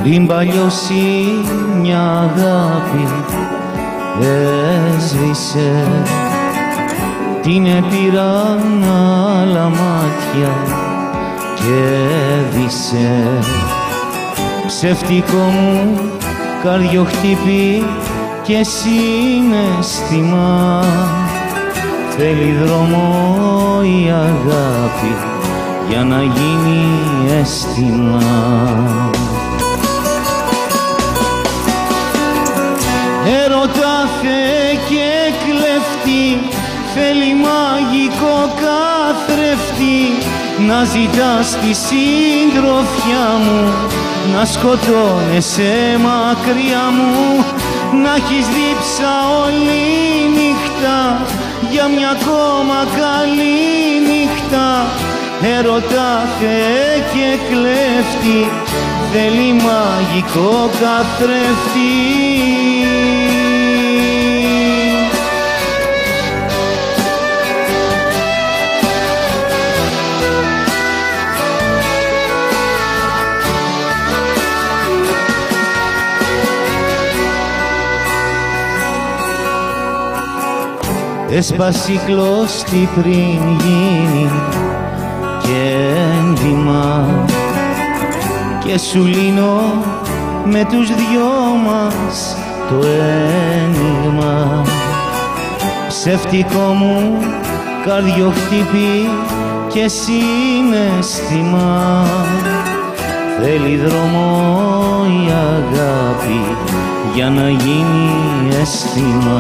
πριν παλιώσει μια αγάπη έσβησε, την επήραν άλλα μάτια και έδισε. Ψεύτικο μου καρδιοχτύπη και συναίσθημα, θέλει δρόμο η αγάπη για να γίνει αίσθημα. Έρωτα Θεέ και κλέφτη, θέλει μαγικό καθρέφτη, να ζητάς τη συντροφιά μου, να σκοτώνεσαι μακριά μου, να έχεις δίψα όλη νύχτα για μια ακόμα καλή νύχτα. Έρωτα Θεέ και κλέφτη, θέλει μαγικό καθρέφτη. Έσπασε κλώστη πριν γίνει και ένδυμα και σου λύνω με τους δυο μας το ένιγμα. Ψεύτικο μου καρδιοχτύπη και συναίσθημα, θέλει δρόμο η αγάπη για να γίνει αίσθημα.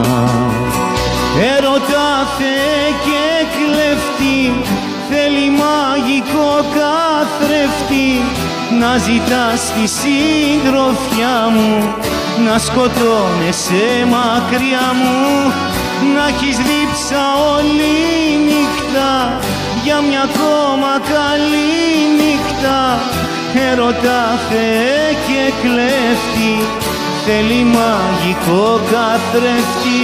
Έρωτα Θεέ και κλέφτη, θέλει μαγικό καθρέφτη, να ζητάς τη συντροφιά μου, να σκοτώνεσαι μακριά μου, να έχεις δίψα όλη νύχτα για μια ακόμα καλή νύχτα. Έρωτα Θεέ και κλέφτη, θέλει μαγικό καθρέφτη.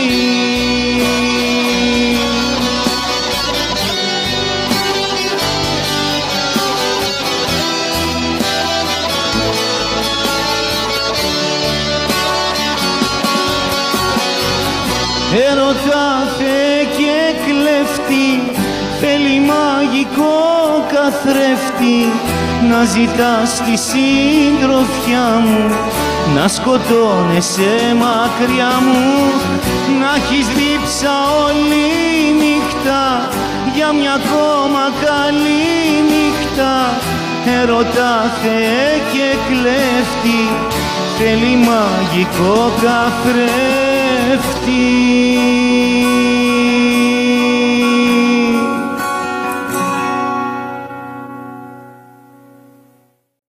Έρωτα Θεέ και κλέφτη, θέλει μαγικό καθρέφτη, να ζητάς τη συντροφιά μου, να σκοτώνεσαι μακριά μου, να έχεις δίψα όλη νύχτα για μια ακόμα καλή νύχτα. Έρωτα Θεέ και κλέφτη, θέλει μαγικό καθρέφτη.